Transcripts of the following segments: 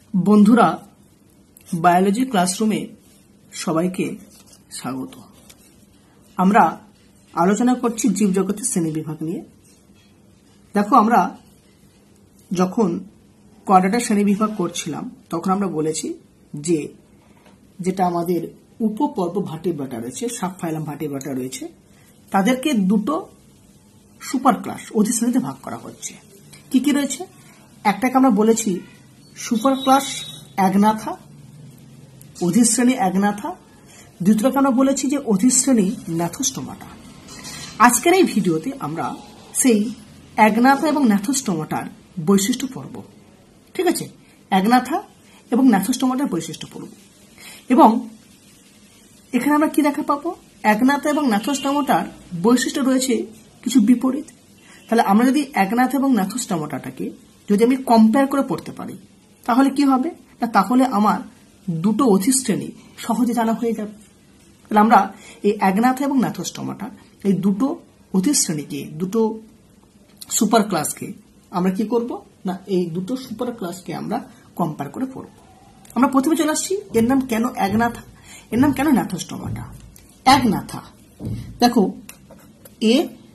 বন্ধুরা, বায়োলজি ক্লাসরুমে সবাইকে স্বাগত। আমরা আলোচনা করছি জীবজগতের শ্রেণীবিভাগ নিয়ে। দেখো, আমরা যখন কোয়াড্রাটা শ্রেণীবিভাগ করছিলাম তখন আমরা বলেছি যে যেটা আমাদের উপপর্ব ভার্টিব্রেটা রয়েছে, সাবফাইলাম ভার্টিব্রেটা রয়েছে, তাদেরকে দুটো সুপার ক্লাস অধিশ্রেণীতে ভাগ করা হচ্ছে। কি কি রয়েছে? একটাকে আমরা বলেছি সুপার ক্লাস অ্যাগনাথা, অধিশ্রেণী অ্যাগনাথা। দ্বিতীয়টাকে আমরা বলেছি যে অধিশ্রেণী ন্যাথোস্টোমাটা। আজকের এই ভিডিওতে আমরা সেই অ্যাগনাথা এবং ন্যাথোস্টোমাটার বৈশিষ্ট্য পড়ব। ঠিক আছে, অ্যাগনাথা এবং ন্যাথোস্টোমাটার বৈশিষ্ট্য পড়ব। এবং এখানে আমরা কি দেখা পাবো? অ্যাগনাথা এবং ন্যাথোস্টোমাটার বৈশিষ্ট্য রয়েছে কিছু বিপরীত। তাহলে আমরা যদি অ্যাগনাথা এবং ন্যাথোস্টোমাটাটাকে যদি আমি কম্পেয়ার করে পড়তে পারি তাহলে কি হবে না, তাহলে আমার দুটো অধিশ্রেণী সহজে জানা হয়ে যাবে। তাহলে আমরা এই অ্যাগনাথা এবং ন্যাথোস্টোমাটা এই দুটো অধিশ্রেণীকে, দুটো সুপার ক্লাসকে আমরা কি করব না, এই দুটো সুপার ক্লাসকে আমরা কম্পেয়ার করে পড়ব। আমরা প্রথমে চলে আসছি এর নাম কেন অ্যাগনাথা, এর নাম কেন ন্যাথোস্টোমাটা। অ্যাগনাথা, দেখো এ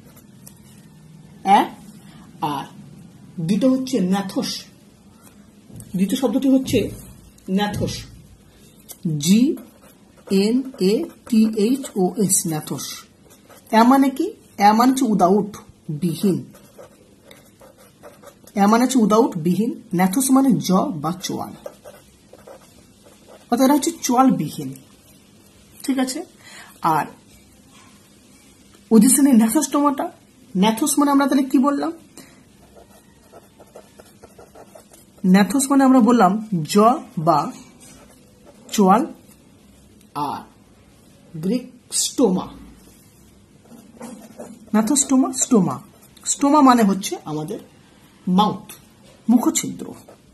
আর দ্বিতীয় হচ্ছে ন্যাথোস। দ্বিতীয় শব্দটি হচ্ছে ন্যাথোস, GNATHOS, ন্যাথোস। এ মানে কি? এ মানে হচ্ছে উইদাউট, বিহীন। এ মানে হচ্ছে উইদাউট, বিহীন। ন্যাথোস মানে জ বা চোয়াল, অর্থাৎ এটা হচ্ছে চোয়াল বিহীন। ঠিক আছে। আর অধিশ্রেণী ন্যাথোস্টোমাটা, ন্যাথোস মানে আমরা তাহলে কি বললাম? ন্যাথোস মানে আমরা বললাম জ বা চোয়াল। আর Greek stoma, gnathostoma, stoma. Stoma মানে হচ্ছে আমাদের মাউথ, মুখছিদ্র,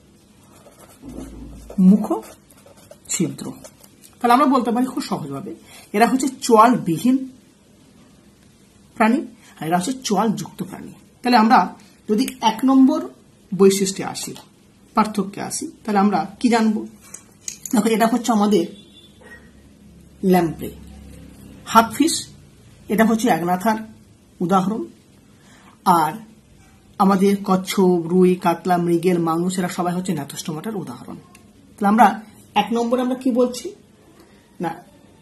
মুখছিদ্র। তাহলে আমরা বলতে পারি খুব সহজভাবে এরা হচ্ছে চোয়াল বিহীন প্রাণী আর এরা হচ্ছে চোয়াল যুক্ত প্রাণী। তাহলে আমরা যদি 1 নম্বর বৈশিষ্ট্যে আসি, পার্থক্যে আসি, তাহলে আমরা কি জানবো? দেখো, এটা হচ্ছে আমাদের ল্যাম্প্রে, হাগফিশ, এটা হচ্ছে অ্যাগনাথার উদাহরণ। আর আমাদের কচ্ছপ, রুই, কাতলা, মৃগেল, মাংস, এরা সবাই হচ্ছে ন্যাথোস্টোমাটার উদাহরণ। তাহলে আমরা 1 নম্বরে আমরা কি বলছি না,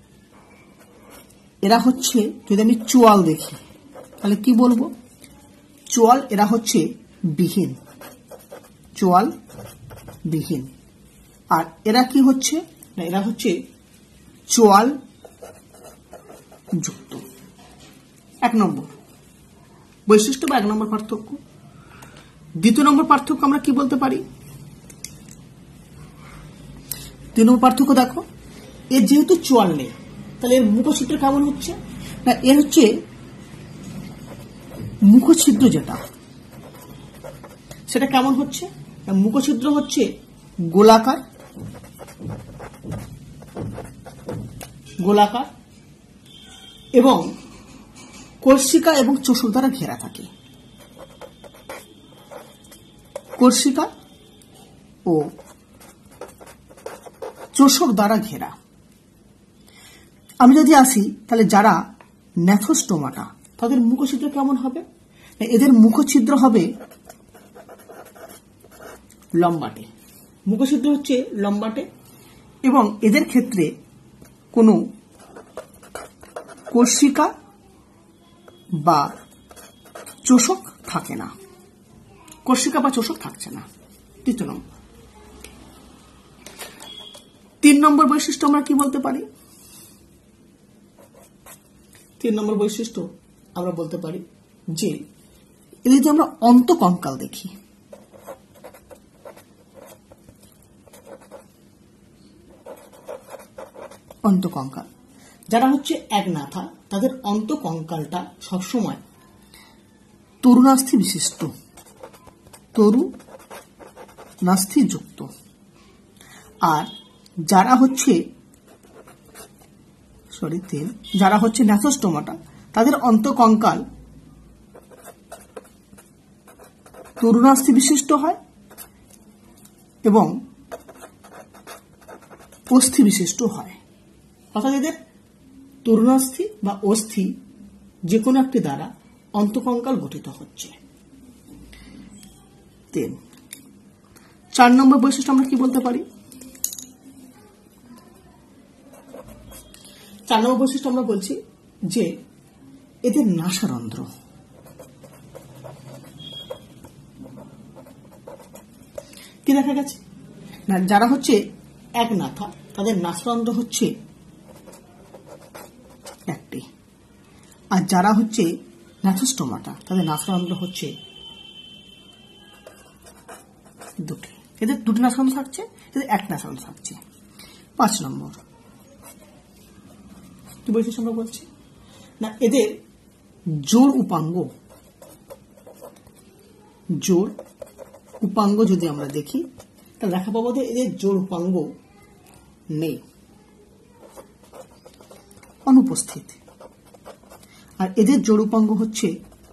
এরা হচ্ছে, যদি আমি চোয়াল দেখি তাহলে কি বলবো? চোয়াল, এরা হচ্ছে বিহীন, চোয়াল বিহীন। আর এরা কি হচ্ছে না, এরা হচ্ছে চোয়াল যুক্ত। 1 নম্বর বৈশিষ্ট্য বা 1 নম্বর পার্থক্য। দ্বিতীয় নম্বর পার্থক্য আমরা কি বলতে পারি? 2 নম্বর পার্থক্য দেখো, এর যেহেতু চোয়াল নেই তাহলে এর মুখছিদ্র কেমন হচ্ছে না, এর হচ্ছে মুখছিদ্র যেটা সেটা কেমন হচ্ছে? মুখছিদ্র হচ্ছে গোলাকার, গোলাকার এবং কর্ষিকা এবং চোষক দ্বারা ঘেরা থাকে। কর্ষিকা ও চোষক দ্বারা ঘেরা। আমি যদি আসি তাহলে যারা ন্যাথোস্টোমাটা, তাদের মুখছিদ্র কেমন হবে? এদের মুখছিদ্র হবে লম্বাটে, মুখছিদ্র হচ্ছে লম্বাটে এবং এদের ক্ষেত্রে কোনো কর্ষিকা বা চোষক থাকে না, কর্ষিকা বা চোষক থাকছে না। 3 নম্বর। 3 নম্বর বৈশিষ্ট্য আমরা কি বলতে পারি? 3 নম্বর বৈশিষ্ট্য আমরা বলতে পারি যে এদের যদি আমরা অন্তকঙ্কাল দেখি, অন্তকঙ্কাল, যারা হচ্ছে অ্যাগনাথা তাদের অন্তকঙ্কালটা সবসময় তরুণাস্থি বিশিষ্ট, তরুণাস্থি যুক্ত। আর যারা হচ্ছে যারা হচ্ছে ন্যাথোস্টোমাটা তাদের অন্তকঙ্কাল তরুণাস্থি বিশিষ্ট হয় এবং অস্থি বিশিষ্ট হয়, অর্থাৎ এদের তরুণাস্থি বা অস্থি যে কোনো একটি দ্বারা অন্তঃকঙ্কাল গঠিত হচ্ছে। 3 4 নম্বর বৈশিষ্ট্য আমরা কি বলতে পারি? 4 নম্বর বৈশিষ্ট্য আমরা বলছি যে এদের নাসারন্ধ্র, কি দেখা গেছে না, যারা হচ্ছে এক নাথা তাদের নাসারন্ধ্র হচ্ছে একটি, আর যারা হচ্ছে ন্যাথোস্টোমাটা তাদের নাসারন্ধ্র হচ্ছে দুটি। এদের দুটি নাসারন্ধ্র থাকছে, এদের এক নাসারন্ধ্র থাকছে। 5 নম্বর কি বৈশিষ্ট্য আমরা বলছি না, এদের জোড় উপাঙ্গ যদি আমরা দেখি তাহলে দেখা পাবো যে এদের জোড় উপাঙ্গ নেই, অনুপস্থিত, আর এদের জোড় উপাঙ্গ হচ্ছে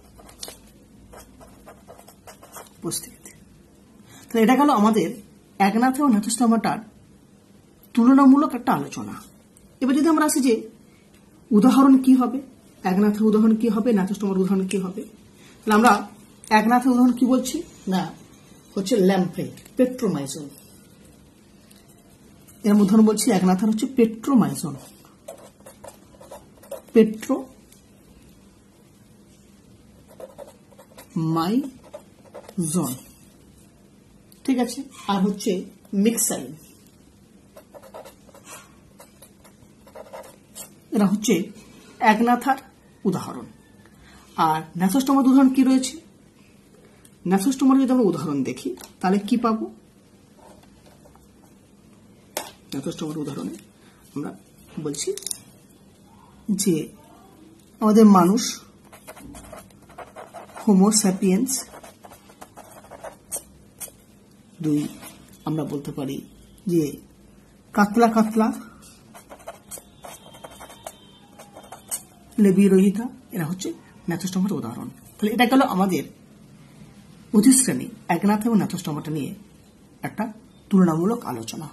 উপস্থিত। তাহলে এটা গেল আমাদের একনাথা ও ন্যাথোস্টোমাটার তুলনামূলক একটা আলোচনা। এবার যদি আমরা আসি যে উদাহরণ কি হবে, একনাথের উদাহরণ কি হবে, ন্যাথোস্টোমার উদাহরণ কি হবে, তাহলে আমরা একনাথের উদাহরণ কি বলছি না হচ্ছে ল্যাম্প্রে, পেট্রোমাইজন। এর উদাহরণ বলছি একনাথার হচ্ছে পেট্রোমাইজন, পেট্রোমাইজন, ঠিক আছে। আর হচ্ছে মিক্সাইন, এরা হচ্ছে একনাথার উদাহরণ। আর ন্যাথোস্টোমার উদাহরণ কি রয়েছে? ন্যাথোস্টোমার যদি আমরা উদাহরণ দেখি তাহলে কি পাবো? ন্যাথোস্টোমার উদাহরণে আমরা বলছি যে আমাদের মানুষ হোমো স্যাপিয়েন্স 2, আমরা বলতে পারি যে কাতলা লেবিরোহিতা, এরা হচ্ছে ন্যাথোস্টোমার উদাহরণ। তাহলে এটা গেল আমাদের অধিশ্রেণী একনাথ এবং ন্যাথোস্টোমাটা নিয়ে একটা তুলনামূলক আলোচনা।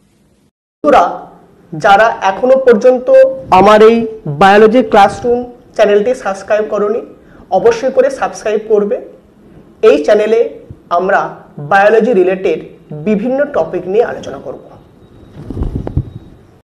যারা এখনো পর্যন্ত আমার এই বায়োলজি ক্লাসরুম চ্যানেলটি সাবস্ক্রাইব করনি, অবশ্যই করে সাবস্ক্রাইব করবে। এই চ্যানেলে আমরা বায়োলজি রিলেটেড বিভিন্ন টপিক নিয়ে আলোচনা করব।